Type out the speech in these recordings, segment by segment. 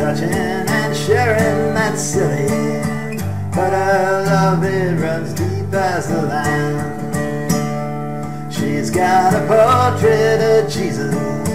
touching and sharing that's silly, but her love it runs deep as the land. She's got a portrait of Jesus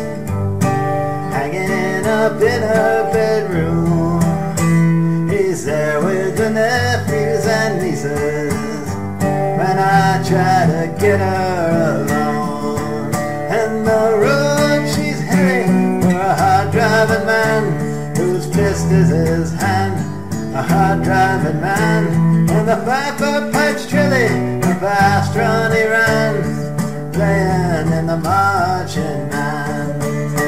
hanging up in her bedroom. He's there with the nephews and nieces when I try to get her alone. And the road she's heading for a hard-driving man whose fist is his hand. A hard-driving man and the piper pipes trilly, a fast run he ran, playing in the marching band.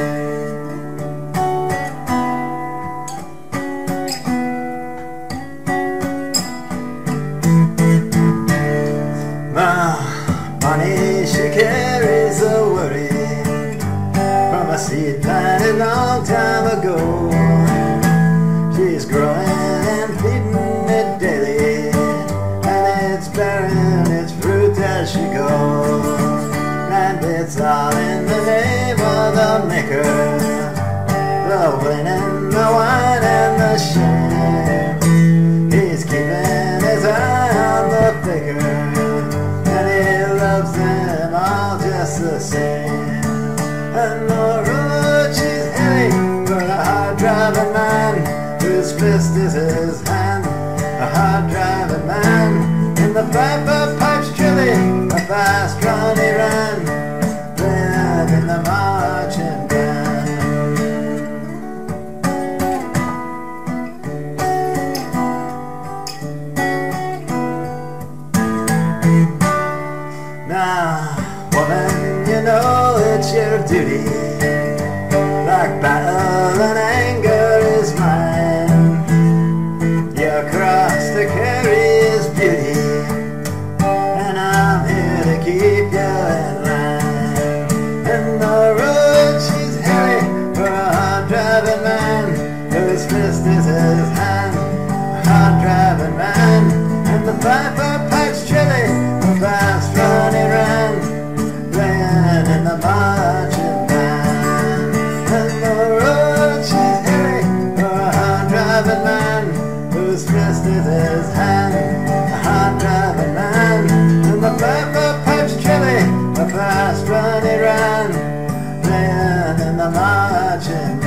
Money she carries a worry from a seed planted long time ago. She's growing and feeding it daily, and it's bearing its fruit as she goes. And it's all in the name of the Maker, the winning, the wine and the shame. He's keeping his eye on the faker, loves them all just the same. And the road she's heading for a hard-driving man whose fist is his hand. A hard-driving man and the piper pipes trilly, a fast run he ran, playing in the marching band. Now, woman, you know it's your duty, like battle and anger is mine. Your cross to carry is beauty, and I'm here to keep you in line. And the road she's heading for a hard-driving man whose fist is his hand. A hard-driving man and the piper pipes trilly, fast run he ran, playing in the marching band. And the road she's heading for a hard-driving man whose fist is his hand. A hard-driving man and the piper pipes trilly, a fast run he ran, playing in the marching